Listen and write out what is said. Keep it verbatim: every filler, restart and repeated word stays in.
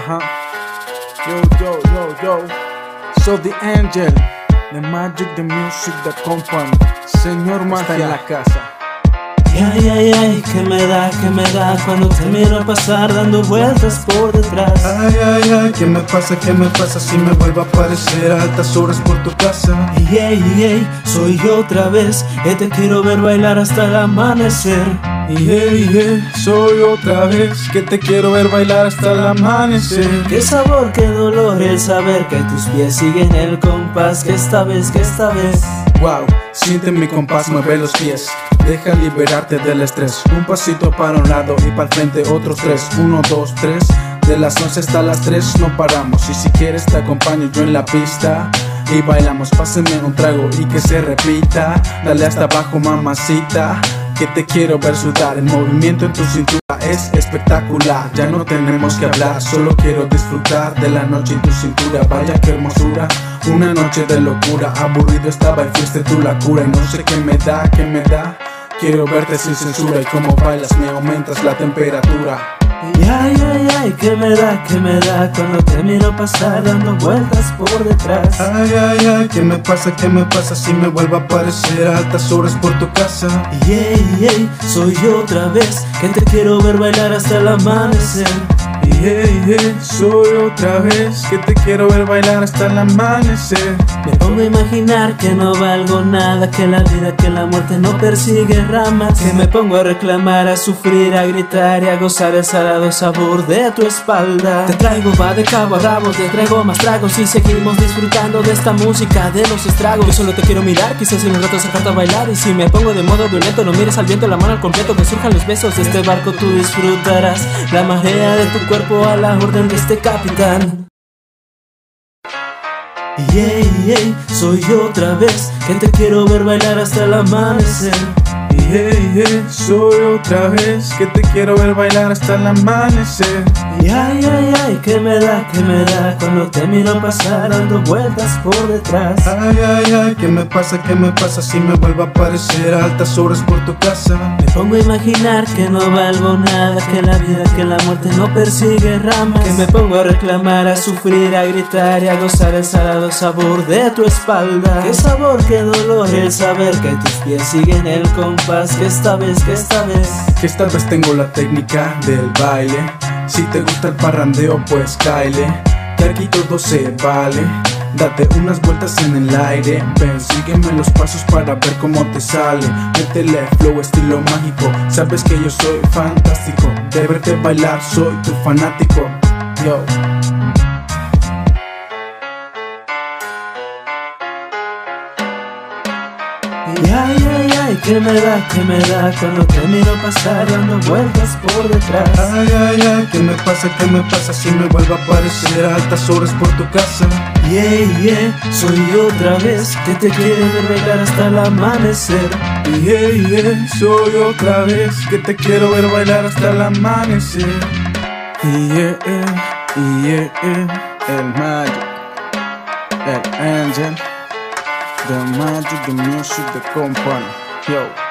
Ajá. Yo, yo, yo, yo. So the angel, the magic, the music, the company. Señor Magia en la casa. Y ay, ay, ay, que me da, que me da cuando te miro pasar dando vueltas por detrás. Ay, ay, ay, ¿qué me pasa, qué me pasa si me vuelvo a aparecer a altas horas por tu casa? Y ey, y ey, soy yo otra vez, que te quiero ver bailar hasta el amanecer. Y ey, ey, soy otra vez, que te quiero ver bailar hasta el amanecer. Qué sabor, qué dolor el saber que tus pies siguen el compás, que esta vez, que esta vez. Wow, siente mi compás, mueve los pies. Deja liberarte del estrés. Un pasito para un lado y para el frente otros tres. Uno, dos, tres. De las once hasta las tres no paramos. Y si quieres te acompaño yo en la pista y bailamos. Pásenme un trago y que se repita. Dale hasta abajo, mamacita, que te quiero ver sudar. El movimiento en tu cintura es espectacular. Ya no tenemos que hablar, solo quiero disfrutar de la noche en tu cintura. Vaya qué hermosura, una noche de locura. Aburrido estaba y fuiste tú la cura. Y no sé qué me da, qué me da. Quiero verte sin censura y como bailas me aumentas la temperatura. Y ay, ay, ay, que me da, que me da cuando te miro pasar dando vueltas por detrás. Ay, ay, ay, ¿qué me pasa, qué me pasa si me vuelvo a aparecer a altas horas por tu casa? Y ey, ey, soy yo otra vez, que te quiero ver bailar hasta el amanecer. Y hey, hey, soy otra vez, que te quiero ver bailar hasta el amanecer. Me pongo a imaginar que no valgo nada, que la vida, que la muerte no persigue ramas. Que me pongo a reclamar, a sufrir, a gritar y a gozar el salado sabor de tu espalda. Te traigo va de cabo a rabo, te traigo más tragos y seguimos disfrutando de esta música de los estragos. Yo solo te quiero mirar, quizás en un rato sacarte a bailar. Y si me pongo de modo violento, no mires al viento, la mano al completo, que surjan los besos de este barco. Tú disfrutarás la marea de tu cuerpo a la orden de este capitán. Y ey, ey, soy yo otra vez, que te quiero ver bailar hasta el amanecer. Y hey, hey, soy otra vez, que te quiero ver bailar hasta el amanecer. Y ay, ay, ay, que me da, que me da cuando te miro pasar dando vueltas por detrás. Ay, ay, ay, ¿qué me pasa, qué me pasa si me vuelvo a aparecer a altas horas por tu casa? Me pongo a imaginar que no valgo nada, que la vida, que la muerte no persigue ramas. Que me pongo a reclamar, a sufrir, a gritar y a gozar el salado sabor de tu espalda. Qué sabor, qué dolor el saber que tus pies siguen el compás, que esta vez, que esta vez. Que esta vez tengo la técnica del baile. Si te gusta el parrandeo pues cáele, que aquí todo se vale. Date unas vueltas en el aire, ven, sígueme los pasos para ver cómo te sale. Métele flow estilo mágico, sabes que yo soy fantástico. De verte bailar soy tu fanático. Yo. Y ay, ay, ay, que me da, que me da cuando te miro pasar dando vueltas por detrás. Ay, ay, ay, ¿qué me pasa, qué me pasa si me vuelvo a aparecer a altas horas por tu casa? Y ey, ey, soy yo otra vez, que te quiero ver bailar hasta el amanecer. Y hey, hey, soy otra vez, que te quiero ver bailar hasta el amanecer. Y yeah, y yeah, el magic, el angel, the magic, the music, the company. Yo.